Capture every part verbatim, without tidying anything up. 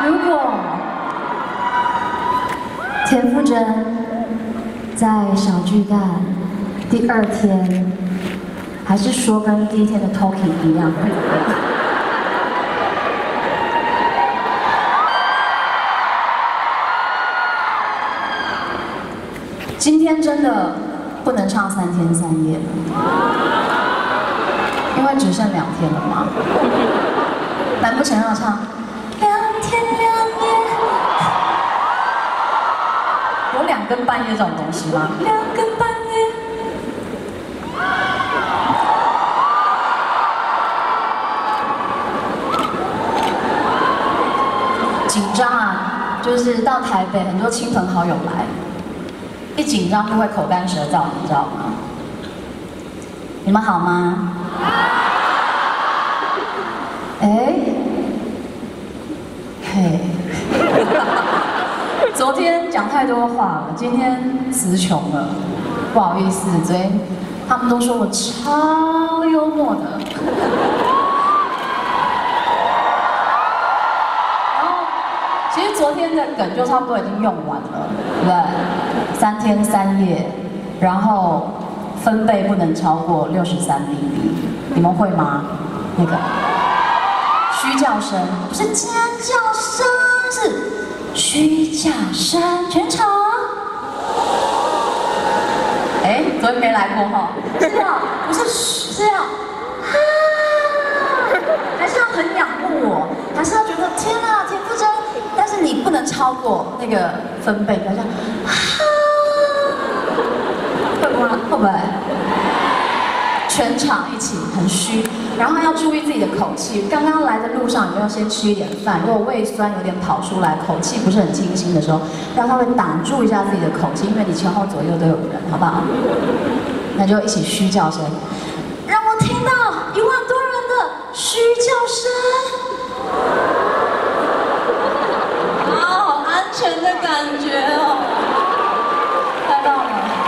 如果田馥甄在小巨蛋第二天，还是说跟第一天的 Talking 一样，会怎么样？今天真的不能唱三天三夜了，因为只剩两天了嘛。难不成要唱两天两夜？有两更半夜这种东西吗？两更半夜。紧张啊，就是到台北很多亲朋好友来，一紧张就会口干舌燥，你知道吗？你们好吗？哎，嘿，昨天讲太多话了，今天词穷了，不好意思，昨天他们都说我超幽默的。然后，其实昨天的梗就差不多已经用完了，对不对？三天三夜，然后分贝不能超过六十三 D B， 你们会吗？那个。虚叫声不是尖叫声，是虚叫声，全场。哎，昨天没来过哈，是要不是是要啊，还是要很仰慕我，还是要觉得天哪，田馥甄，但是你不能超过那个分贝，要这样啊，会吗？会不会？全场一起很虚，然后要注意自己的口气。刚刚来的路上，你要先吃一点饭。如果胃酸有点跑出来，口气不是很清新的时候，要稍微挡住一下自己的口气，因为你前后左右都有人，好不好？那就一起虚叫声，让我听到一万多人的虚叫声。啊，好安全的感觉哦！看到了。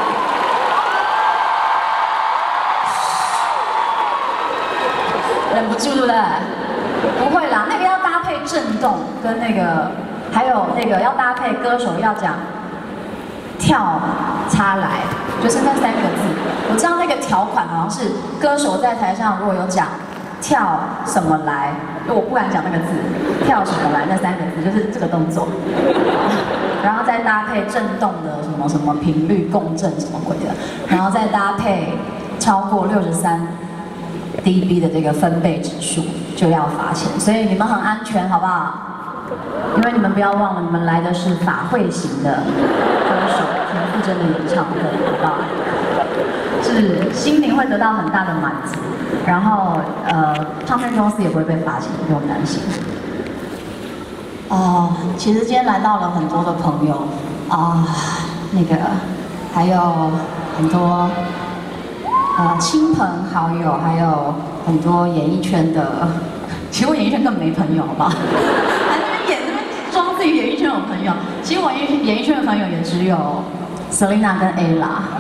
忍不住，对不对？不会啦，那个要搭配震动，跟那个还有那个要搭配歌手要讲跳插来，就是那三个字。我知道那个条款好像是歌手在台上如果有讲跳什么来，我不敢讲那个字，跳什么来那三个字就是这个动作，然后再搭配震动的什么什么频率共振什么鬼的，然后再搭配超过六十三。D B 的这个分贝指数就要罚钱，所以你们很安全，好不好？因为你们不要忘了，你们来的是法会型的歌手田馥甄的演唱会，好不好？是心灵会得到很大的满足，然后呃，唱片公司也不会被罚钱，不用担心。哦，其实今天来到了很多的朋友啊、呃，那个还有很多。呃，亲朋好友，还有很多演艺圈的，其实我演艺圈根本没朋友，好不好？还在那边演，那边装自己演艺圈有朋友。其实我演艺演艺圈的朋友也只有 Selina 跟 Ella。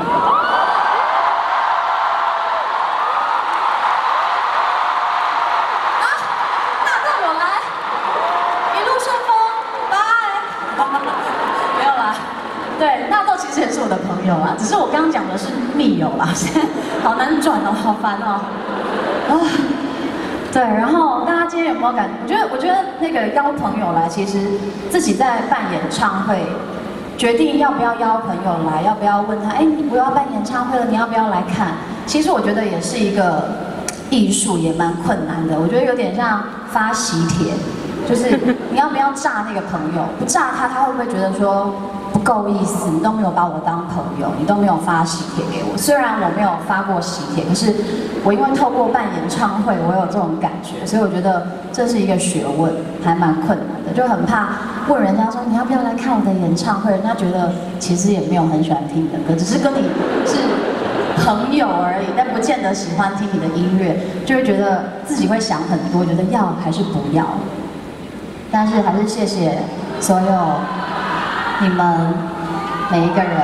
啊，那让我来，一路顺风，拜。没有啦。对，纳豆其实也是我的朋友啊，只是我刚刚讲的是密友啦，现在好难转哦，好烦哦。啊，对，然后大家今天有没有感？我觉得，我觉得那个邀朋友来，其实自己在办演唱会，决定要不要邀朋友来，要不要问他，哎，你不要办演唱会了，你要不要来看？其实我觉得也是一个艺术，也蛮困难的。我觉得有点像发喜帖。就是你要不要炸那个朋友？不炸他，他会不会觉得说不够意思？你都没有把我当朋友，你都没有发喜帖给我。虽然我没有发过喜帖，可是我因为透过办演唱会，我有这种感觉，所以我觉得这是一个学问，还蛮困难的。就很怕问人家说你要不要来看我的演唱会，人家觉得其实也没有很喜欢听你的歌，只是跟你是朋友而已，但不见得喜欢听你的音乐，就会觉得自己会想很多，觉得要还是不要。但是还是谢谢所有你们每一个人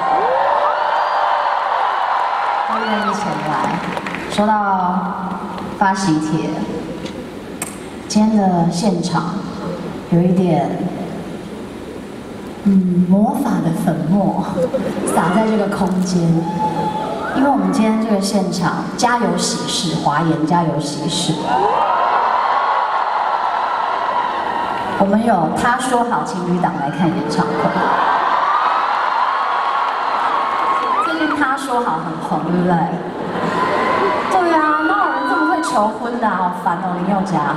都愿意前来。说到发喜帖，今天的现场有一点，嗯，魔法的粉末洒在这个空间。因为我们今天这个现场家有喜事，华研家有喜事，我们有他说好情侣档来看演唱会。最近他说好很红，对不对？对啊，哪有人这么会求婚的啊？好烦哦，林宥嘉。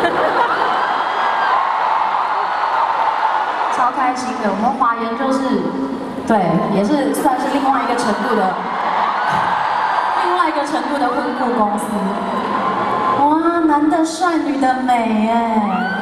超开心的，我们华研就是，对，也是算是另外一个程度的。另外一个程度的婚顾公司，哇，男的帅，女的美哎。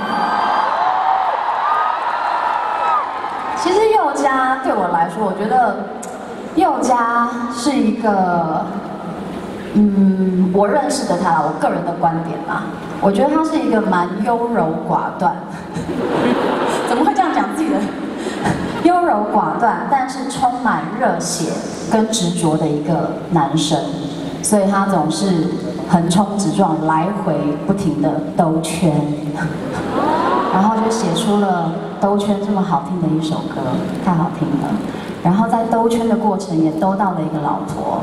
其实宥嘉对我来说，我觉得宥嘉是一个，嗯，我认识的他，我个人的观点啦，我觉得他是一个蛮优柔寡断，怎么会这样讲自己的？优柔寡断，但是充满热血跟执着的一个男生。所以他总是横冲直撞，来回不停的兜圈，然后就写出了《兜圈》这么好听的一首歌，太好听了。然后在兜圈的过程也兜到了一个老婆，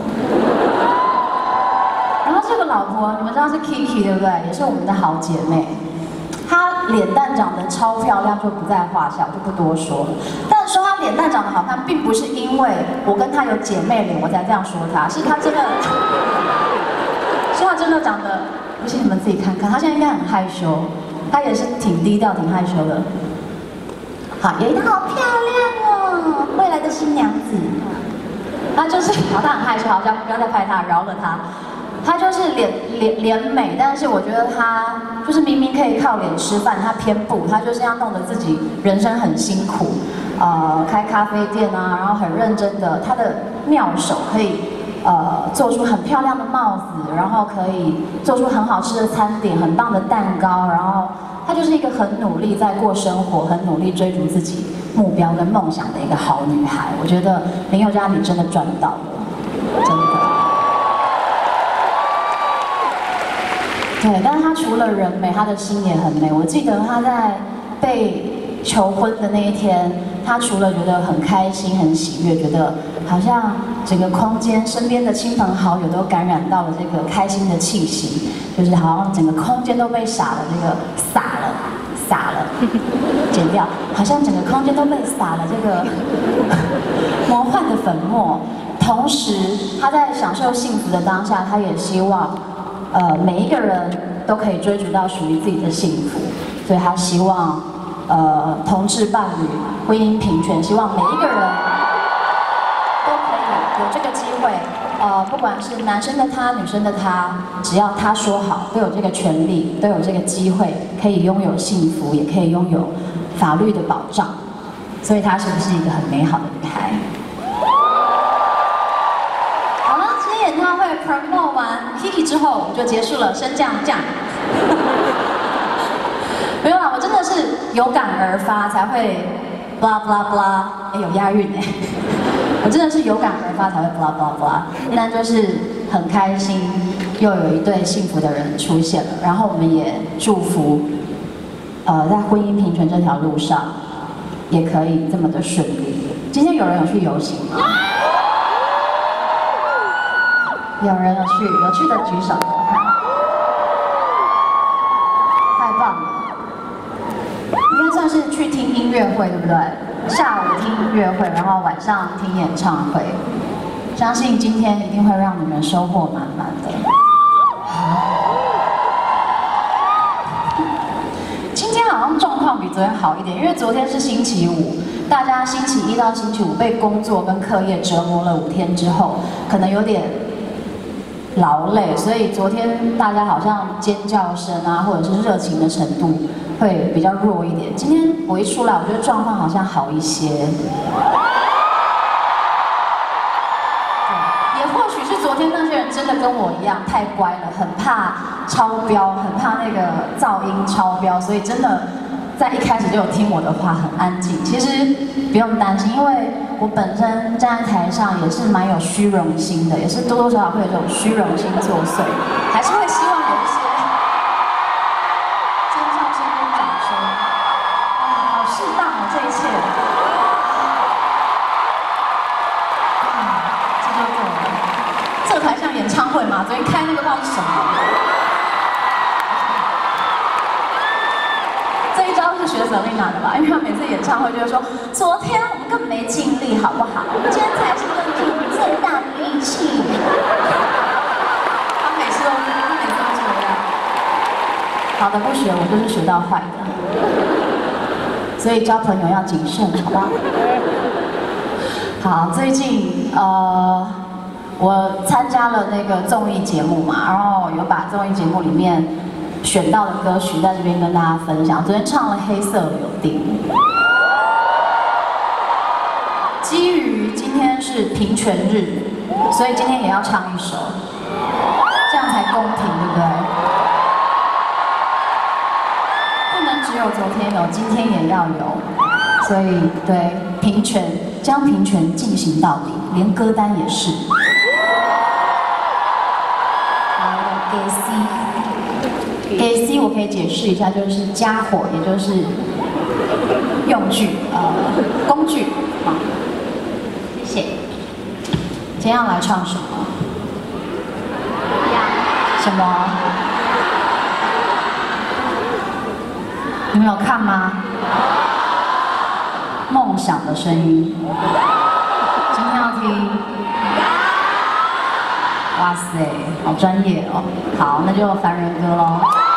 然后这个老婆你们知道是 Kiki 对不对？也是我们的好姐妹。她脸蛋长得超漂亮，就不在话下，我就不多说了。但是说她脸蛋长得好看，并不是因为我跟她有姐妹脸我才这样说她，是她真的，是她真的长得，不信你们自己看看。她现在应该很害羞，她也是挺低调、挺害羞的。好，有一个好漂亮哦，未来的新娘子。她就是，好，她很害羞，好像不要再拍她，饶了她。她就是脸脸脸美，但是我觉得她就是明明可以靠脸吃饭，她偏不，她就是要弄得自己人生很辛苦，呃，开咖啡店啊，然后很认真的，她的妙手可以呃做出很漂亮的帽子，然后可以做出很好吃的餐点，很棒的蛋糕，然后她就是一个很努力在过生活，很努力追逐自己目标跟梦想的一个好女孩。我觉得林宥嘉你真的赚到了，真的。对，但是他除了人美，他的心也很美。我记得他在被求婚的那一天，他除了觉得很开心、很喜悦，觉得好像整个空间身边的亲朋好友都感染到了这个开心的气息，就是好像整个空间都被洒了这个洒了洒了，剪掉，好像整个空间都被洒了这个魔幻的粉末。同时，他在享受幸福的当下，他也希望。呃，每一个人都可以追逐到属于自己的幸福，所以他希望，呃，同志伴侣婚姻平权，希望每一个人都可以有这个机会，呃，不管是男生的他，女生的他，只要他说好，都有这个权利，都有这个机会，可以拥有幸福，也可以拥有法律的保障，所以她是不是一个很美好的女孩？演唱会 promote 完 Kiki 之后，我们就结束了升降降。没有啦，我真的是有感而发才会 blah blah blah， 哎，有押韵哎。我真的是有感而发才会 blah blah blah， 那就是很开心，又有一对幸福的人出现了。然后我们也祝福，呃，在婚姻平权这条路上，也可以这么的顺利。今天有人有去游行吗？有人有去，有去的举手。太棒了！应该算是去听音乐会，对不对？下午听音乐会，然后晚上听演唱会。相信今天一定会让你们收获满满的。今天好像状况比昨天好一点，因为昨天是星期五，大家星期一到星期五被工作跟课业折磨了五天之后，可能有点劳累，所以昨天大家好像尖叫声啊，或者是热情的程度会比较弱一点。今天我一出来，我觉得状况好像好一些。也或许是昨天那些人真的跟我一样太乖了，很怕超标，很怕那个噪音超标，所以真的在一开始就有听我的话，很安静。其实不用担心，因为我本身站在台上也是蛮有虚荣心的，也是多多少少会有这种虚荣心作祟，还是会希望有一些尖叫声跟掌声。然适当哦，这一切。嗯，这就够了。这台像演唱会吗？昨天开那个不知道是什么。这一招是学 Selina 的吧？因为她每次演唱会就会说，昨天我们根本没尽力，好不好？我们今天才是用尽最大的力气。她每次都，她每次都这样。好的不学，我就是学到坏的。所以交朋友要谨慎，好吧？好，最近呃，我参加了那个综艺节目嘛，然后有把综艺节目里面选到的歌曲在这边跟大家分享。昨天唱了《黑色柳丁》，基于今天是平权日，所以今天也要唱一首，这样才公平，对不对？不能只有昨天有，今天也要有，所以对平权，将平权进行到底，连歌单也是。好，给 C， 给 C 我可以解释一下，就是家伙，也就是用具，呃，工具。好，谢谢。今天要来唱什么？什么？你们有看吗？梦想的声音。今天要听。哇塞，好专业哦！好，那就凡人歌喽。